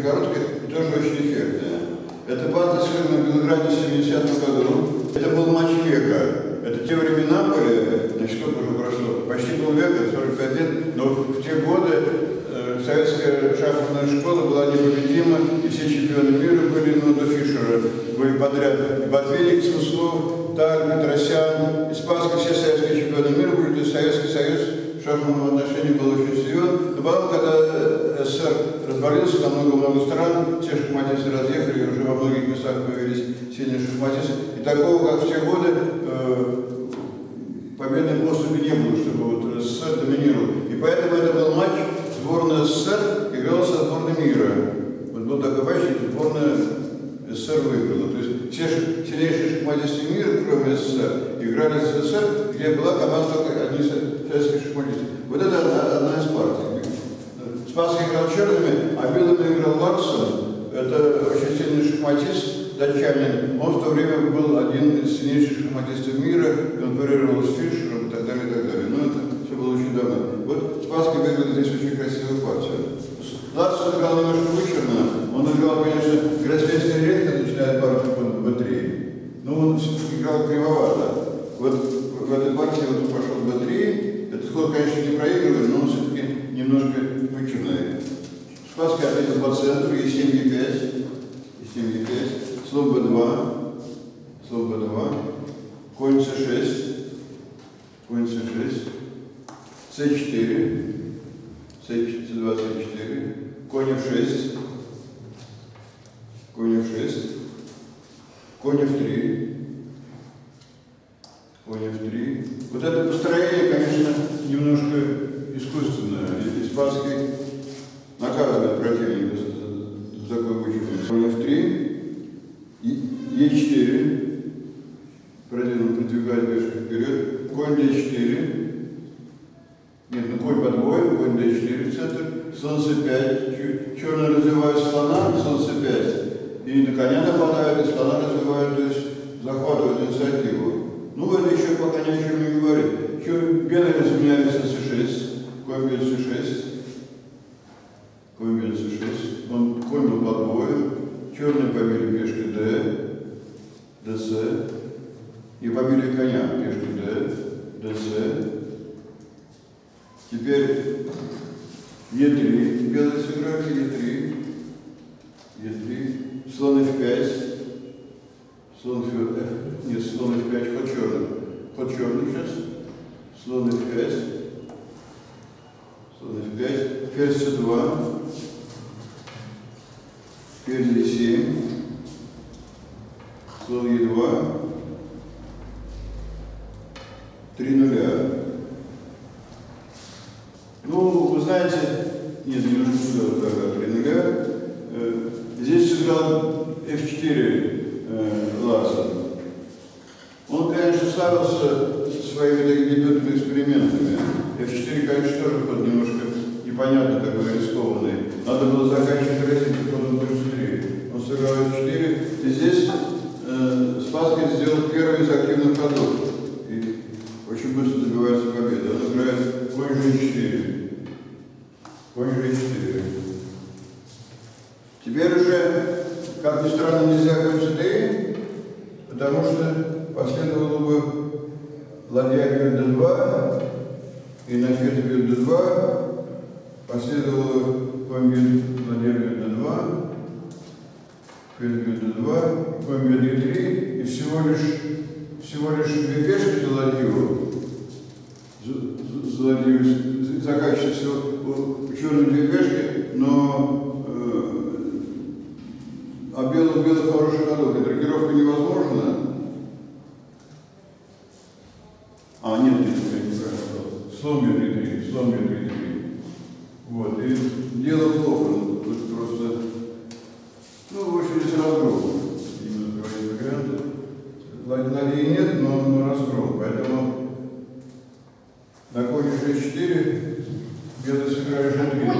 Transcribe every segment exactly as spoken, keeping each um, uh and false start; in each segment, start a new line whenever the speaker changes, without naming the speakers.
короткая и тоже очень эффектная. Это партия сыграна в Белграде в семидесятом году. Это был матч века. Это те времена были, значит, сколько уже прошло, почти полвека, сорок пять лет, но в те годы э, советская шахматная школа была непобедима, и все чемпионы мира были, ну, до Фишера были подряд. И Ботвинник, Смыслов, Таль, Петросян, Испанский, все советские чемпионы мира были, то есть Советский Союз в шахматном отношении был очень силен. Но потом, когда СССР развалился на много-много стран, все шахматисты разъехали, и уже во многих местах появились сильные шахматисты. И такого, как в те годы, э, победной поступи не было, чтобы вот СССР доминировал. И поэтому это был матч, сборная СССР играла со сборной мира. Вот был такой матч, и сборная СССР выиграла. То есть все сильнейшие шахматисты мира, кроме СССР, играли с СССР, где была команда только одни советские шахматисты. Вот это одна, одна из партий. Спасский играл черными, а белыми играл Ларсон. Это очень сильный шахматист, датчанин. Он в то время был один из сильнейших шахматистов мира, конкурировал с Фишером и так далее, и так далее. Но это все было очень давно. Вот Спасский выиграл здесь очень красивую партию. Ларсон играл немножко вычурно. Он играл, конечно, Гроссмейстер редко начинает партию по бэ три. Но он играл кривовато. Вот в этой партии вот он пошел бэ три. Этот ход, конечно, не проигрывает, но он все-таки немножко вычурный. Спасский ответил по центру, е семь, е пять, е семь, е пять, слон бэ два, слон бэ два, конь цэ шесть, конь цэ шесть, цэ четыре, цэ два, цэ четыре, конь эф шесть, конь эф шесть, конь эф три, конь эф три. Вот это построение, конечно, немножко искусственное. Испанский наказывает противника за такой вычет. Конь эф три, е четыре, противник продвигает пешку вперед, конь дэ четыре, нет, ну конь подвоен, конь дэ четыре в центр, слон цэ пять, черные развивают слона, слон цэ пять, и на коня нападают, и слона развивают, то есть захватывают инициативу. Ну, это еще пока ни о чем не говорит. Еще белый разменяется цэ шесть, конь бьет цэ шесть, конь бьет цэ шесть, он, конь был подвоен, черные побили пешкой d, dc, и побили коня пешкой d, dc. Теперь е три, белые сыграли, е три, е три, слон эф пять, слон эф, нет, слон эф пять, ход черный, ход черный сейчас, слон эф пять, слон эф пять, ферзь цэ два, ферзь е семь, слон е два, три нуля. Ну, вы знаете, нет, немножко сюда, да, три нуля. Здесь сыграл эф четыре э, Ларсон. Он, конечно, славился своими такими дебютными экспериментами. эф четыре, конечно, тоже ход немножко непонятно такой, рискованный. Надо было заканчивать рейтинг ходом точно три. Он сыграл эф четыре, и здесь э, Спасский сделал первый из активных ходов. И очень быстро добивается победы. Он играет конь же четыре. Конь же четыре. Теперь уже, как ни странно, нельзя конь цэ три, потому что последовало бы ладья бьет дэ два, и на ферзь бьет дэ два, последовало конь бьет, ладья бьет дэ два, ферзь бьет дэ два, конь бьет е три, и всего лишь, всего лишь две пешки за ладью, за, за ладью заканчивается черные две пешки, но э, а белых белых хороших ходов, и драгировка невозможна. А, нет, нет, я не правильно. Слон бьет е три, слон бьет е три. Вот, и дело плохо, тут просто, ну, в общем, здесь разгром. Именно говорит варианты. Ладьи нет, но, но разгром, поэтому на коне шесть четыре белый сыграет же три.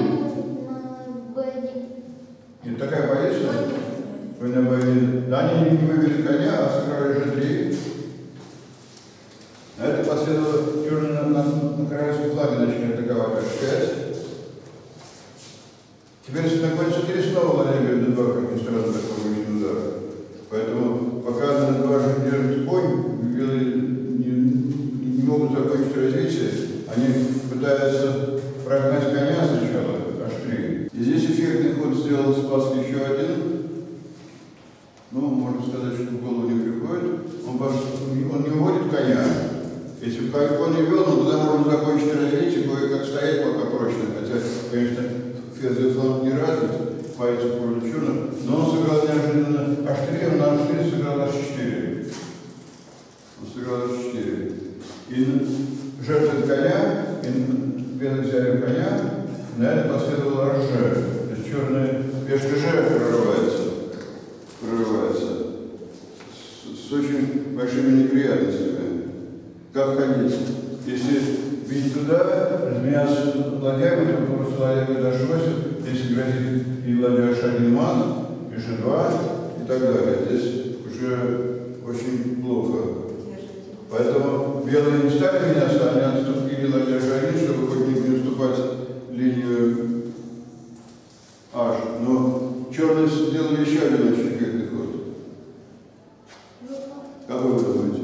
Нет, такая поездка. Конь на бэ один. Да, они не вывели коня, а сыграли же три. А это последовало черный на, на, на королевском флаге начали атаковать эйч пять. Теперь, если находится три, снова ладья бьет д два, как ни странно, такой мощный удар. Поэтому, пока на д два же держит конь, белые не, не могут закончить развитие, они пытаются прогнать коня сначала, аш три. И здесь эффектный ход сделал Спасский еще один. Ну, можно сказать, что в голову не приходит. Он, он не уводит коня. Если бы конь не вел, ну, тогда можно закончить развитие, кое-как стоять пока прочно. Хотя, конечно, ферзь фланг не развит, боится пользу черных, но он сыграл неожиданно аш три, он на аш три сыграл аш четыре. Он сыграл аш четыре. И жертвует коня, и белые взяли коня, на это последовало аш же. То есть черная пешка же прорывается. Прорывается. С, с очень большими неприятностями. Как ходить? Если бить туда, разменяться ладьями, то просто ладья будет аш восемь, если грозит и ладья аш один мат, и же два, и так далее. Здесь уже очень плохо. Поэтому белые не стали меняться, они отступили ладья аш один, чтобы хоть не уступать линию H. Но черные сделали еще один очень эффектный ход. Какой вы думаете?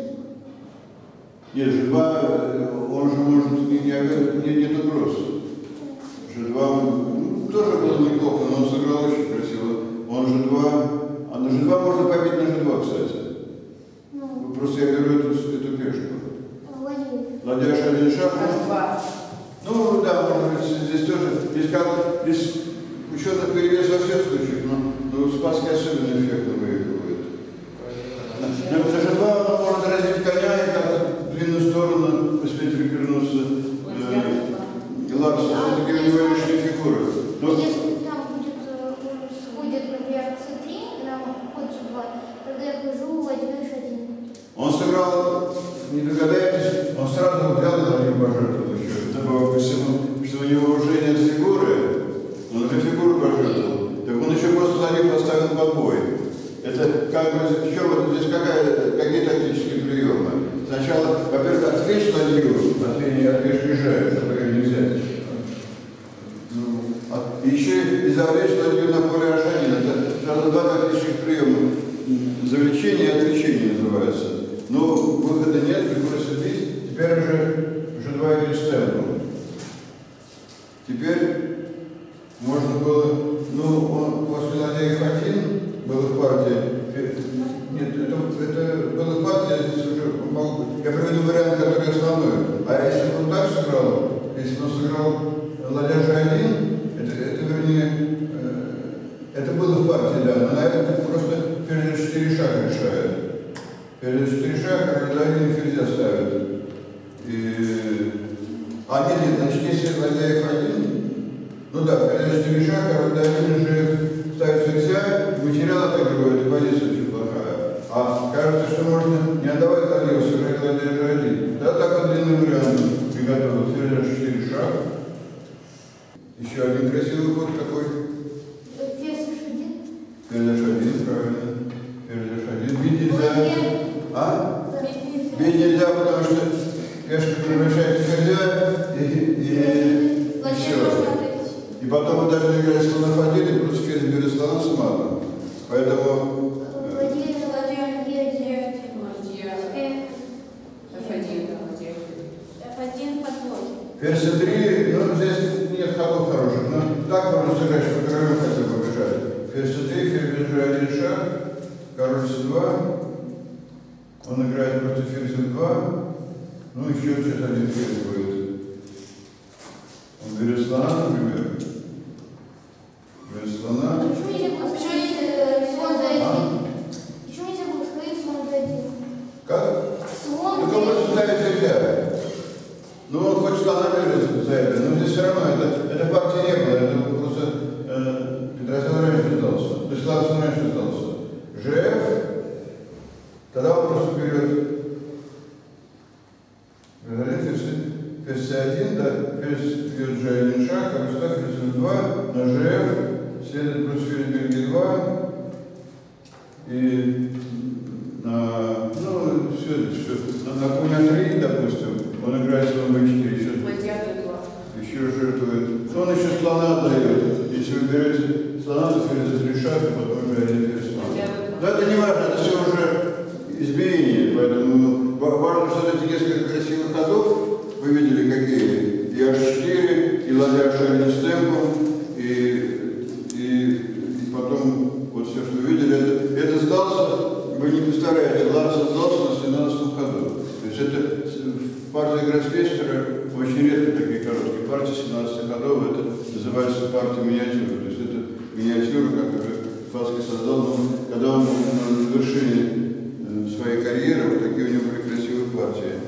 Нет, же два, он же может не, не, не, не доброс. же два, ну, тоже было неплохо, но он сыграл очень красиво. Он же два, а на же два можно побить на же два, кстати. Ну, просто я беру эту, эту пешку. Ладья аш один шаг. Ну да, может быть, здесь тоже, здесь как, здесь учетный перевес во всех случаях, но, но Спасский особенно эффектно выигрывает. На же два он может развить коня и как-то в длинную сторону успеть перевернуться э, Ларса, все-таки у него лишние фигуры. Но...
Если там будет, сходит, например, цэ три на ход же два, тогда я хожу ладью аш один.
Он сыграл, не догадаетесь, он сразу взял и ладью пожертвовал еще. Добавил ко всему, что у него уже нет фигуры, он уже фигуру пожертвовал. Так он еще просто ладью поставил под бой. Это как бы, еще вот здесь какая, какие тактические приемы? Сначала, во-первых, отвлечь ладью от линии от пешки же, чтобы ее не взять. Ну, от, и еще и завлечь ладью на поле аш один. Это сразу два тактических приема. Завлечение и отвлечение называется. Но выхода нет, приходится бить. Теперь уже же два идет с темпом. Теперь можно было, ну, он после ладья эф один было в партии. Нет, это, это было в партии, здесь уже могу, я приведу вариант, который основной. А если бы он так сыграл, если бы он сыграл ладья же один, это, это вернее, э, это было в партии, да, но на это просто ферзь четыре шага решает. Ферзь четыре шага, король один и ферзя ставит. И... А нет, нет, значит, если ладья эф один, ну да, ферзь четыре шага, король один же ставит ферзя, материал отыгрывает, и позиция очень плохая. А кажется, что можно не отдавать ладью, сыграть ладья же один. Да, так вот длинный вариант приготовил. Ферзь четыре шага. Еще один красивый ход какой?
Ферзь аш один.
Ферзь аш один, правильно. Ферзь аш один. Бить нельзя. А? Бить нельзя, потому что пешка превращается в ферзя и, и, и все. И потом мы даже играть слон эф один, и просто ферзь берет слона с матом. Поэтому... Ферзь си три, ну здесь нет ходов хороших, но так можно сыграть, что королем хотел побежать. Ферзь си три, ферзь же один шаг, король си два, он играет против ферзь два, ну еще сейчас один ферзь будет. Он берет слона, например. Берет слона.
Почему нельзя было сказать слон за один? Почему нельзя было сказать слон за один?
Как?
Слон
Ну, как просто ставить ферзя. Ну, он хочет слона бежать за это, но здесь все равно, это, это партии не было, это просто э, Петросян раньше сдался, то есть Ларсон раньше сдался. Жеф, тогда он просто берет ферзь си один, да, ферзь бьет же один шаг, король ста, ферзь эф два, на жеф, следует плюс ферзь бьет ги два, и на, ну, все здесь, все, на, на конь а три, допустим, он играет слон бэ четыре, еще, еще жертвует. Но он еще еще слона дает. Если вы берете слона, то через три шага, потом уже один слон. Но это не важно, это все уже избиение, поэтому важно, что эти несколько красивых ходов, вы видели какие, и аш четыре, и ладья шарит с темпом, и, и, и потом вот все, что вы видели, это, это сдался, вы не представляете, Ларсон сдался на семнадцатом ходу. То есть это в партии гроссмейстера очень редко такие короткие партии, семнадцати ходов, это называется партия миниатюра. То есть это миниатюра, как уже Фаски создал, но когда он на вершине своей карьеры, вот такие у него были красивые партии.